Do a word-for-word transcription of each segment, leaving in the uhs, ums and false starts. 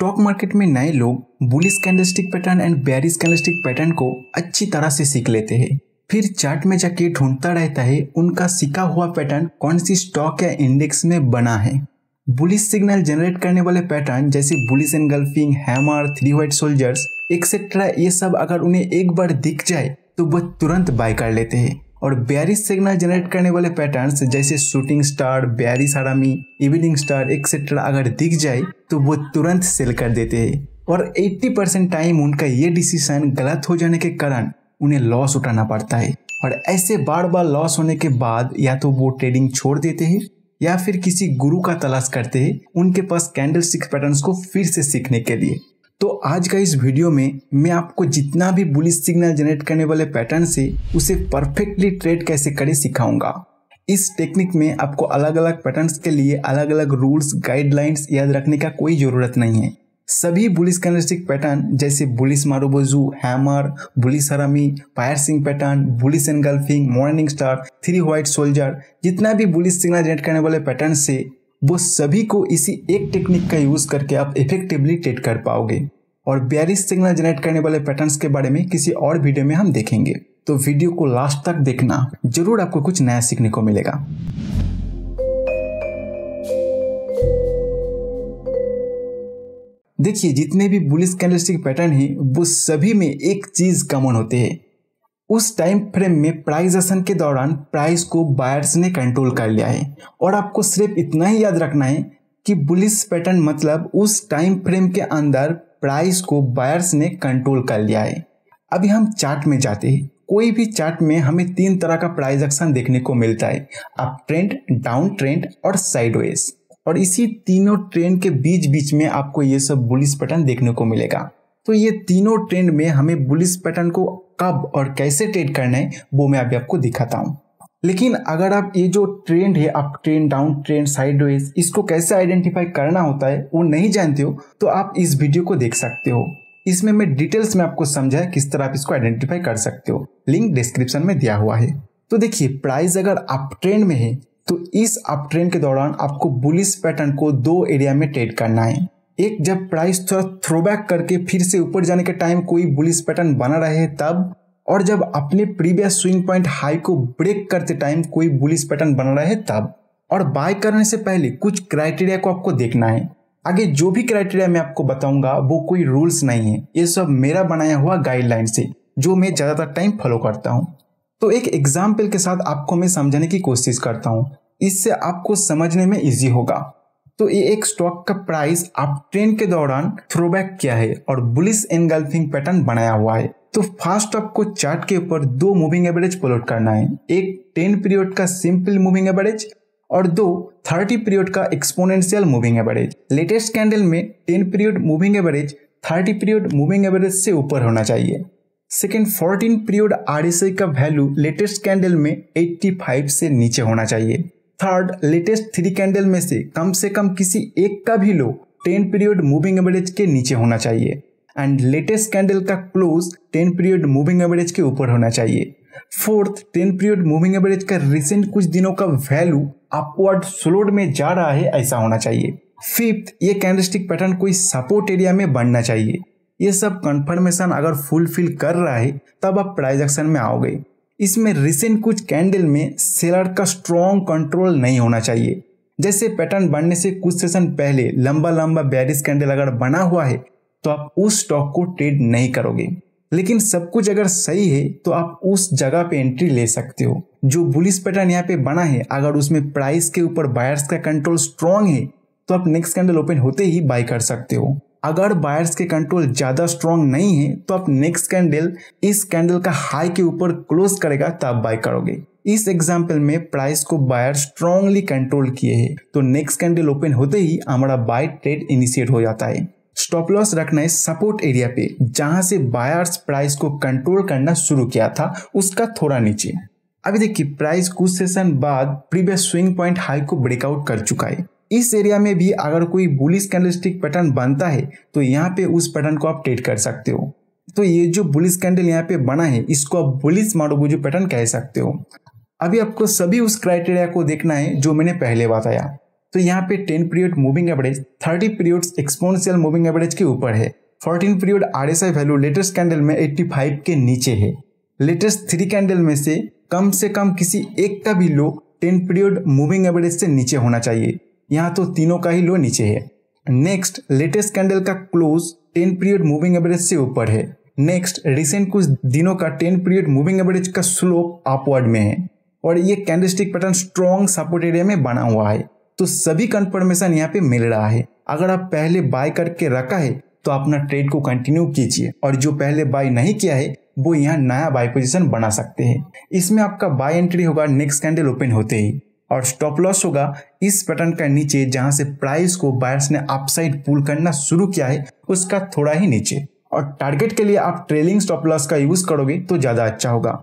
Stock market में नए लोग bullish candlestick pattern and bearish candlestick pattern को अच्छी तरह से सीख लेते हैं, फिर चार्ट में जाके ढूंढता रहता है उनका सीखा हुआ पैटर्न कौन सी स्टॉक या इंडेक्स में बना है। बुलिश सिग्नल जनरेट करने वाले पैटर्न जैसे bullish engulfing, hammer, three white soldiers etcetera, ये सब अगर उन्हें एक बार दिख जाए तो वह तुरंत बाय कर लेते हैं। और बेयरिश सिग्नल जनरेट करने वाले पैटर्न्स जैसे shooting star, bearish harami, evening star etcetera अगर दिख जाए तो वो तुरंत सेल कर देते हैं। और अस्सी परसेंट टाइम उनका ये डिसीजन गलत हो जाने के कारण उन्हें लॉस उठाना पड़ता है। और ऐसे बार बार लॉस होने के बाद या तो वो ट्रेडिंग छोड़ देते हैं या फिर किसी गुरु का तलाश करते हैं उनके पास कैंडलस्टिक पैटर्न्स को फिर से सीखने के लिए। तो आज का इस वीडियो में मैं आपको जितना भी बुलिश सिग्नल जनरेट करने वाले पैटर्न से उसे परफेक्टली ट्रेड कैसे करें सिखाऊंगा। इस टेक्निक में आपको अलग अलग पैटर्न्स के लिए अलग अलग रूल्स, गाइडलाइंस याद रखने का कोई जरूरत नहीं है। सभी बुलिश कैंडलस्टिक पैटर्न जैसे bullish marubozu, hammer, bullish harami, piercing pattern, bullish engulfing, morning star, three white soldier, जितना भी बुलिश सिग्नल जनरेट करने वाले पैटर्न से वो सभी को इसी एक टेक्निक का यूज करके आप इफेक्टिवली ट्रेड कर पाओगे। और बेयरिश सिग्नल जनरेट करने वाले पैटर्न्स के बारे में किसी और वीडियो में हम देखेंगे, तो वीडियो को लास्ट तक देखना, जरूर आपको कुछ नया सीखने को मिलेगा। देखिए, जितने भी बुलिश कैंडलस्टिक पैटर्न हैं वो सभी में एक चीज कॉमन होते हैं, उस टाइम फ्रेम में प्राइस एक्शन के दौरान प्राइस को बायर्स ने कंट्रोल कर लिया है। और आपको सिर्फ इतना ही याद रखना है कि बुलिश पैटर्न मतलब उस टाइम फ्रेम के अंदर प्राइस को बायर्स ने कंट्रोल कर लिया है। अभी हम चार्ट में जाते हैं। कोई भी चार्ट में हमें तीन तरह का प्राइस एक्शन देखने को मिलता है, अप ट्रेंड, डाउन ट्रेंड और साइडवेज। और इसी तीनों ट्रेंड के बीच बीच में आपको ये सब बुलिश पैटर्न देखने को मिलेगा। तो ये तीनों ट्रेंड में हमें बुलिश पैटर्न को कब और कैसे ट्रेड करना है वो मैं अभी आपको दिखाता हूँ। लेकिन अगर आप ये जो ट्रेंड है, up trend, down trend, sideways, इसको कैसे आइडेंटिफाई करना होता है वो नहीं जानते हो तो आप इस वीडियो को देख सकते हो। इसमें मैं डिटेल्स में आपको समझाया किस तरह आप इसको आइडेंटिफाई कर सकते हो, लिंक डिस्क्रिप्शन में दिया हुआ है। तो देखिए, प्राइस अगर अप ट्रेंड में है तो इस अप ट्रेंड के दौरान आपको बुलिश पैटर्न को दो एरिया में ट्रेड करना है। एक, जब प्राइस थोड़ा थ्रोबैक करके फिर से ऊपर जाने के टाइम कोई बुलिश पैटर्न बना रहे तब, और जब अपने प्रीवियस स्विंग पॉइंट हाई को ब्रेक करते टाइम कोई बुलिश पैटर्न बना रहे तब। और बाय करने से पहले कुछ क्राइटेरिया को आपको देखना है। आगे जो भी क्राइटेरिया मैं आपको बताऊंगा वो कोई रूल्स नहीं है, ये सब मेरा बनाया हुआ गाइडलाइन से जो मैं ज्यादातर टाइम फॉलो करता हूँ। तो एक एग्जाम्पल के साथ आपको मैं समझाने की कोशिश करता हूँ, इससे आपको समझने में इजी होगा। तो ये एक स्टॉक का प्राइस अप ट्रेंड के दौरान थ्रोबैक किया है और बुलिश एनगल्फिंग पैटर्न बनाया हुआ है। तो फर्स्ट आपको चार्ट के ऊपर दो मूविंग एवरेज प्लॉट करना है, एक टेन पीरियड का सिंपल मूविंग एवरेज और दो थर्टी पीरियड का exponential moving average. Latest candle में ten period moving average thirty period moving average से ऊपर होना चाहिए। सेकेंड, फोर्टीन पीरियड आरएसआई का वैल्यू लेटेस्ट कैंडल में पचासी से नीचे होना चाहिए। थर्ड, लेटेस्ट थ्री कैंडल में से कम से कम किसी एक का भी low ten period moving average के नीचे होना चाहिए। एंड लेटेस्ट कैंडल का close ten period moving average के ऊपर होना चाहिए। Fourth, ten period moving average का रिसेंट कुछ दिनों का वैल्यू अपवर्ड स्लोड में जा रहा है ऐसा होना चाहिए। फिफ्थ, ये कैंडलस्टिक पैटर्न कोई सपोर्ट एरिया में बनना चाहिए। ये सब कंफर्मेशन अगर फुलफिल कर रहा है तब आप प्राइस एक्शन में आओगे। इसमें रिसेंट कुछ कैंडल में सेलर का स्ट्रॉन्ग कंट्रोल नहीं होना चाहिए। जैसे पैटर्न बनने से कुछ सेशन पहले लंबा लंबा बेयरिश कैंडल अगर बना हुआ है तो आप उस स्टॉक को ट्रेड नहीं करोगे। लेकिन सब कुछ अगर सही है तो आप उस जगह पे एंट्री ले सकते हो। जो बुलिश पैटर्न यहाँ पे बना है, अगर उसमें प्राइस के ऊपर बायर्स का कंट्रोल स्ट्रॉन्ग है तो आप नेक्स्ट कैंडल ओपन होते ही बाय कर सकते हो। अगर बायर्स के कंट्रोल ज्यादा स्ट्रॉन्ग नहीं है तो आप नेक्स्ट कैंडल इस कैंडल का हाई के ऊपर क्लोज करेगा तब बाय करोगे। इस एग्जांपल में प्राइस को बायर स्ट्रांगली कंट्रोल किए हैं तो नेक्स्ट कैंडल ओपन होते ही हमारा बाय ट्रेड इनिशिएट हो जाता है। स्टॉप लॉस रखना है सपोर्ट एरिया पे, जहां से बायर्स प्राइस को कंट्रोल करना शुरू किया था उसका थोड़ा नीचे। अभी देखिए, प्राइस कुछ सेशन बाद प्रीवियस स्विंग पॉइंट हाई को ब्रेकआउट कर चुका है। इस एरिया में भी अगर कोई बुलिश कैंडलस्टिक पैटर्न बनता है तो यहाँ पे उस पैटर्न को आप ट्रेड कर सकते हो। तो ये जो बुलिश कैंडल यहाँ पे बना है इसको आप बुलिश मारुबोजू पैटर्न कह सकते हो। अभी आपको सभी उस क्राइटेरिया को देखना है जो मैंने पहले बताया। तो यहाँ पे ten period moving average thirty periods exponential moving average के ऊपर है। Fourteen period RSI value latest candle में एट्टी फाइव के नीचे है। लेटेस्ट थ्री कैंडल में से कम से कम किसी एक का भी low ten period moving average से नीचे होना चाहिए। यहाँ तो तीनों का ही लो नीचे है। नेक्स्ट, लेटेस्ट कैंडल का close ten period moving average से ऊपर है। नेक्स्ट, रिसेंट कुछ दिनों का टेन पीरियड मूविंग एवरेज का स्लोप अपवर्ड में है और ये candlestick pattern strong support area में बना हुआ है। तो सभी कंफर्मेशन यहाँ पे मिल रहा है। अगर आप पहले बाय करके रखा है तो अपना ट्रेड को कंटिन्यू कीजिए और जो पहले बाय नहीं किया है वो यहाँ नया बाय पोजीशन बना सकते हैं। इसमें आपका बाय एंट्री होगा नेक्स्ट कैंडल ओपन होते ही और स्टॉप लॉस होगा इस पैटर्न का नीचे, जहां से प्राइस को बायर्स ने अपसाइड पुल करना शुरू किया है उसका थोड़ा ही नीचे। और टारगेट के लिए आप ट्रेलिंग स्टॉप लॉस का यूज करोगे तो ज्यादा अच्छा होगा।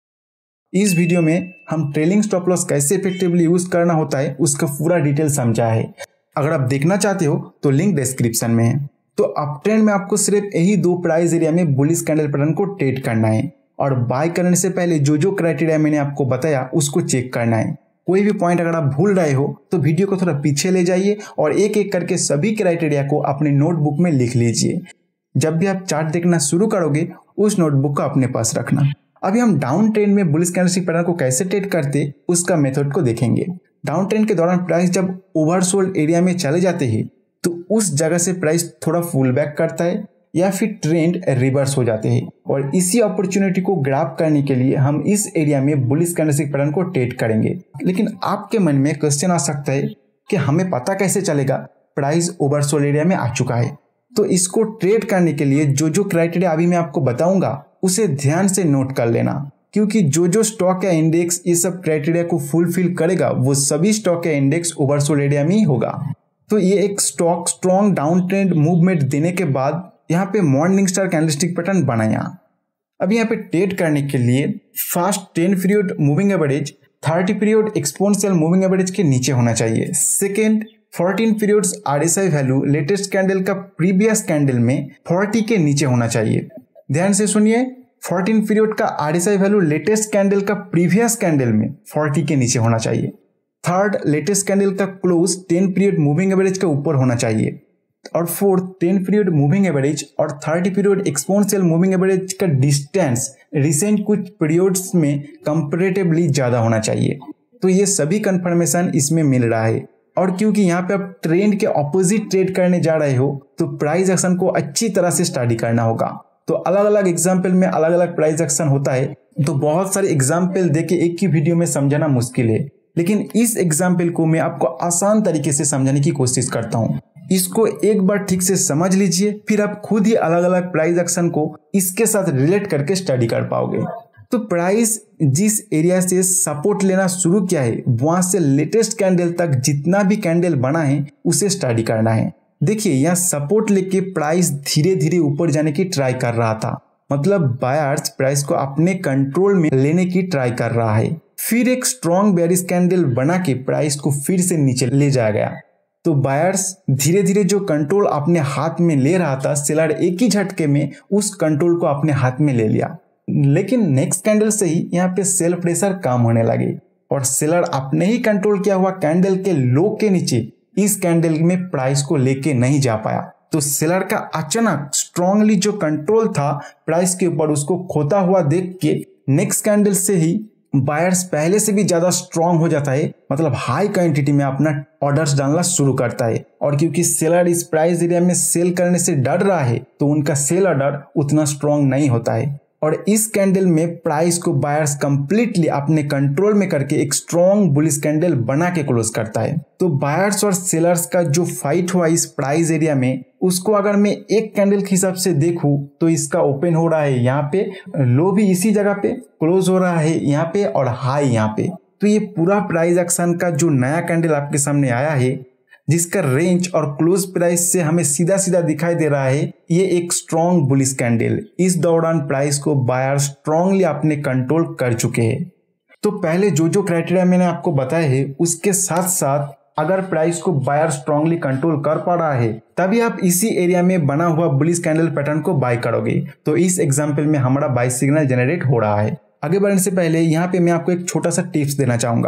इस वीडियो में हम ट्रेलिंग स्टॉप लॉस कैसे इफेक्टिवली यूज करना होता है उसका पूरा डिटेल समझा है। अगर आप देखना चाहते हो तो लिंक डिस्क्रिप्शन में है। तो अप ट्रेंड में आपको सिर्फ यही दो प्राइस एरिया में बुलिश कैंडल पैटर्न को ट्रेड करना है और बाय करने से पहले जो जो क्राइटेरिया मैंने आपको बताया उसको चेक करना है। कोई भी पॉइंट अगर आप भूल रहे हो तो वीडियो को थोड़ा पीछे ले जाइए और एक एक करके सभी क्राइटेरिया को अपने नोटबुक में लिख लीजिए। जब भी आप चार्ट देखना शुरू करोगे उस नोटबुक को अपने पास रखना। अभी हम डाउन ट्रेंड में बुलिश कैंडलस्टिक पैटर्न को कैसे ट्रेड करते उसका मेथड को देखेंगे। डाउन ट्रेंड के दौरान प्राइस जब ओवरसोल्ड एरिया में चले जाते हैं तो उस जगह से प्राइस थोड़ा फुल बैक करता है या फिर ट्रेंड रिवर्स हो जाते हैं और इसी अपॉर्चुनिटी को ग्रैब करने के लिए हम इस एरिया में बुलिश कैंडलस्टिक पैटर्न को ट्रेड करेंगे। लेकिन आपके मन में क्वेश्चन आ सकता है कि हमें पता कैसे चलेगा प्राइस ओवरसोल्ड एरिया में आ चुका है। तो इसको ट्रेड करने के लिए जो जो क्राइटेरिया अभी मैं आपको बताऊंगा उसे ध्यान से नोट कर लेना, क्योंकि जो जो स्टॉक या इंडेक्स इस सब क्राइटेरिया को फुलफिल करेगा वो सभी स्टॉक या इंडेक्स ओवरसोल्ड एरिया में ही होगा। तो ये एक stock strong down trend movement देने के बाद यहाँ पे मॉर्निंग स्टार कैंडलस्टिक पैटर्न बनाया। अब यहाँ पे ट्रेड करने के लिए first ten period moving average thirty period exponential moving average के नीचे होना चाहिए। Second, fourteen periods RSI value latest candle का प्रीवियस कैंडल में फोर्टी के नीचे होना चाहिए। ध्यान से सुनिए, फोर्टीन पीरियड का आरएसआई वैल्यू लेटेस्ट कैंडल का प्रीवियस कैंडल में फोर्टी के नीचे होना चाहिए। थर्ड, लेटेस्ट कैंडल का close ten period moving average के ऊपर होना चाहिए। और fourth, ten period moving average और thirty period exponential moving average का डिस्टेंस रिसेंट कुछ पीरियड्स में कंपैरेटिवली ज्यादा होना चाहिए। तो ये सभी कंफर्मेशन इसमें मिल रहा है। और क्योंकि यहाँ पे आप ट्रेंड के ऑपोजिट ट्रेड करने जा रहे हो तो प्राइस एक्शन को अच्छी तरह से स्टडी करना होगा। तो अलग अलग एग्जाम्पल में अलग अलग प्राइस एक्शन होता है, तो बहुत सारे एग्जाम्पल देके एक ही वीडियो में समझाना मुश्किल है, लेकिन इस एग्जाम्पल को मैं आपको आसान तरीके से समझाने की कोशिश करता हूँ। इसको एक बार ठीक से समझ लीजिए, फिर आप खुद ही अलग अलग प्राइस एक्शन को इसके साथ रिलेट करके स्टडी कर पाओगे। तो प्राइस जिस एरिया से सपोर्ट लेना शुरू किया है वहां से लेटेस्ट कैंडल तक जितना भी कैंडल बना है उसे स्टडी करना है। देखिए, यहाँ सपोर्ट लेके प्राइस धीरे धीरे ऊपर जाने की ट्राई कर रहा था, मतलब बायर्स प्राइस को अपने कंट्रोल में लेने की ट्राई कर रहा है। फिर एक स्ट्रॉन्ग बेयरिश कैंडल बना के प्राइस को फिर से नीचे ले जाया गया। तो बायर्स धीरे धीरे जो कंट्रोल अपने हाथ में ले रहा था, सेलर एक ही झटके में उस कंट्रोल को अपने हाथ में ले लिया। लेकिन नेक्स्ट कैंडल से ही यहाँ पे सेल प्रेशर कम होने लगे और सेलर अपने ही कंट्रोल किया हुआ कैंडल के लो के नीचे इस कैंडल में प्राइस को लेके नहीं जा पाया। तो सेलर का अचानक स्ट्रांगली जो कंट्रोल था प्राइस के ऊपर उसको खोता हुआ देख के नेक्स्ट कैंडल से ही बायर्स पहले से भी ज्यादा स्ट्रांग हो जाता है, मतलब हाई क्वांटिटी में अपना ऑर्डर्स डालना शुरू करता है। और क्योंकि सेलर इस प्राइस एरिया में सेल करने से डर रहा है तो उनका सेल ऑर्डर उतना स्ट्रांग नहीं होता है और इस कैंडल में प्राइस को बायर्स कंप्लीटली अपने कंट्रोल में करके एक स्ट्रॉन्ग बुलिश कैंडल बना के क्लोज करता है। तो बायर्स और सेलर्स का जो फाइट हुआ इस प्राइस एरिया में, उसको अगर मैं एक कैंडल के हिसाब से देखूं तो इसका ओपन हो रहा है यहाँ पे, लो भी इसी जगह पे, क्लोज हो रहा है यहाँ पे और हाई यहाँ पे। तो ये पूरा प्राइस एक्शन का जो नया कैंडल आपके सामने आया है जिसका रेंज और क्लोज प्राइस से हमें सीधा सीधा दिखाई दे रहा है, ये एक स्ट्रॉन्ग बुलिश कैंडल। इस दौरान प्राइस को बायर स्ट्रांगली अपने कंट्रोल कर चुके हैं। तो पहले जो जो क्राइटेरिया मैंने आपको बताए हैं उसके साथ साथ अगर प्राइस को बायर स्ट्रांगली कंट्रोल कर पा रहा है तभी आप इसी एरिया में बना हुआ बुलिश कैंडल पैटर्न को बाय करोगे। तो इस एग्जाम्पल में हमारा बाय सिग्नल जनरेट हो रहा है। आगे बढ़ने से पहले यहाँ पे मैं आपको एक छोटा सा टिप्स देना चाहूंगा।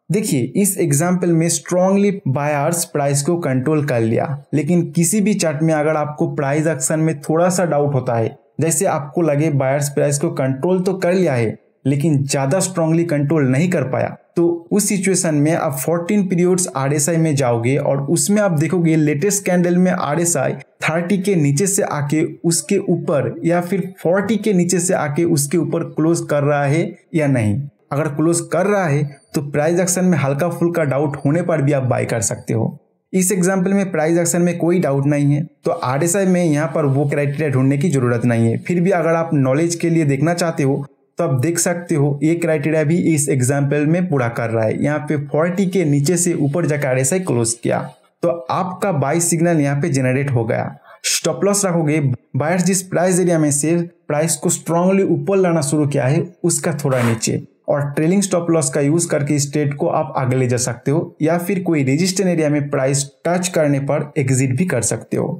देखिए इस एग्जाम्पल में स्ट्रांगली बायर्स प्राइस को कंट्रोल कर लिया, लेकिन किसी भी चार्ट में अगर आपको प्राइस एक्शन में थोड़ा सा डाउट होता है, जैसे आपको लगे बायर्स प्राइस को कंट्रोल तो कर लिया है लेकिन ज्यादा स्ट्रांगली कंट्रोल नहीं कर पाया, तो उस सिचुएशन में आप फोर्टीन पीरियड्स आरएसआई में जाओगे और उसमें आप देखोगे लेटेस्ट कैंडल में आरएसआई थर्टी के नीचे से आके उसके ऊपर या फिर फोर्टी के नीचे से आके उसके ऊपर क्लोज कर रहा है या नहीं। अगर क्लोज कर रहा है तो प्राइस एक्शन में हल्का फुल्का डाउट होने पर भी आप बाय कर सकते हो। इस एग्जाम्पल में प्राइस एक्शन में कोई डाउट नहीं है, तो आरएसआई में यहाँ पर वो क्राइटेरिया ढूंढने की जरूरत नहीं है। फिर भी अगर आप नॉलेज के लिए देखना चाहते हो तो आप देख सकते हो ये क्राइटेरिया भी इस एग्जाम्पल में पूरा कर रहा है। यहाँ पे फोर्टी के नीचे से ऊपर जाकर आरएसआई क्लोज किया तो आपका बाय सिग्नल यहाँ पे जनरेट हो गया। स्टॉप लॉस रखोगे, बायर्स जिस प्राइस एरिया में से प्राइस को स्ट्रांगली ऊपर लाना शुरू किया है उसका थोड़ा नीचे, और ट्रेलिंग स्टॉप लॉस का यूज करके स्ट्रेट को आप आगे ले जा सकते हो या फिर कोई रेजिस्टेंस एरिया में प्राइस टच करने पर एग्जिट भी कर सकते हो।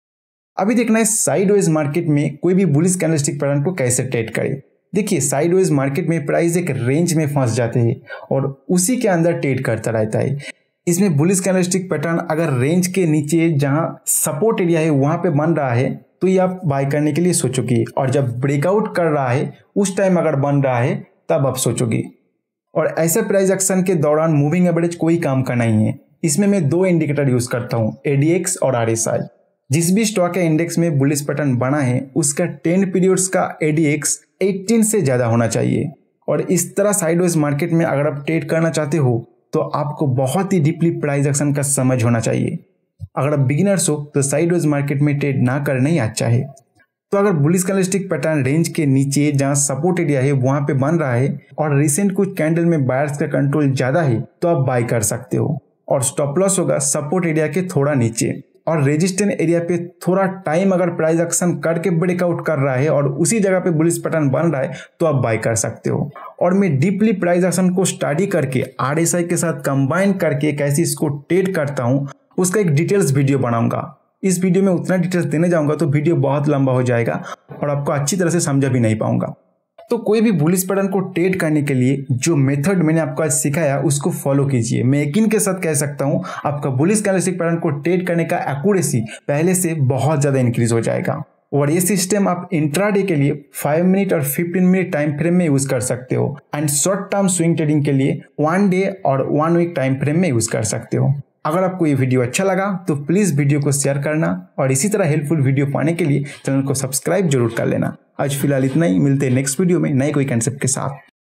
अभी देखना है साइडवेज मार्केट में कोई भी बुलिश कैंडलस्टिक पैटर्न को कैसे ट्रेड करे। देखिए साइडवेज मार्केट में प्राइस एक रेंज में फंस जाते हैं और उसी के अंदर ट्रेड करता रहता है। इसमें बुलिश कैंडलस्टिक पैटर्न अगर रेंज के नीचे जहां सपोर्ट एरिया है वहां पे बन रहा है तो ये आप बाय करने के लिए सोचोगे, और जब ब्रेकआउट कर रहा है उस टाइम अगर बन रहा है तब आप सोचोगे। और ऐसे प्राइस एक्शन के दौरान मूविंग एवरेज कोई काम का नहीं है। इसमें मैं दो इंडिकेटर यूज करता हूँ, एडीएक्स और आरएसआई। जिस भी स्टॉक या इंडेक्स में बुलिश पैटर्न बना है उसका टेन पीरियड्स का एडीएक्स एटीन से ज्यादा होना चाहिए। और इस तरह साइडवेज मार्केट में अगर आप ट्रेड करना चाहते हो तो आपको बहुत ही डीपली प्राइस एक्शन का समझ होना चाहिए। अगर आप बिगिनर्स हो तो साइडवेज मार्केट में ट्रेड ना करना ही अच्छा है। तो अगर बुलिश कैंडलस्टिक पैटर्न रेंज के नीचे जहां सपोर्ट एरिया है वहां पे बन रहा है और रिसेंट कुछ कैंडल में बायर्स का कंट्रोल ज्यादा है तो आप बाय कर सकते हो, और स्टॉप लॉस होगा सपोर्ट एरिया के थोड़ा नीचे, और रेजिस्टेंस एरिया पे थोड़ा टाइम अगर प्राइस एक्शन करके ब्रेकआउट कर रहा है और उसी जगह पे बुलिश पैटर्न बन रहा है तो आप बाय कर सकते हो। और मैं डीपली प्राइस एक्शन को स्टडी करके आरएसआई के साथ कंबाइन करके कैसे इसको ट्रेड करता हूँ उसका एक डिटेल्स वीडियो बनाऊंगा। इस वीडियो में उतना डिटेल्स देने जाऊंगा तो वीडियो बहुत लंबा हो जाएगा और आपको अच्छी तरह से समझा भी नहीं पाऊंगा। तो कोई भी बुलिश पैटर्न को ट्रेड करने के लिए जो मेथड मैंने आपको आज सिखाया उसको फॉलो कीजिए। मैं यकीन के साथ कह सकता हूं आपका बुलिश कैंडलस्टिक पैटर्न को ट्रेड करने का एक्यूरेसी पहले से बहुत ज्यादा इंक्रीज हो जाएगा। और ये सिस्टम आप इंट्राडे के लिए फाइव मिनट और फिफ्टीन मिनट टाइम फ्रेम में यूज कर सकते हो, and short term swing trading के लिए वन डे और वन वीक टाइम फ्रेम में यूज कर सकते हो। अगर आपको ये वीडियो अच्छा लगा तो प्लीज वीडियो को शेयर करना और इसी तरह हेल्पफुल वीडियो पाने के लिए चैनल को सब्सक्राइब जरूर कर लेना। आज फिलहाल इतना ही, मिलते हैं नेक्स्ट वीडियो में नए कोई कंसेप्ट के साथ।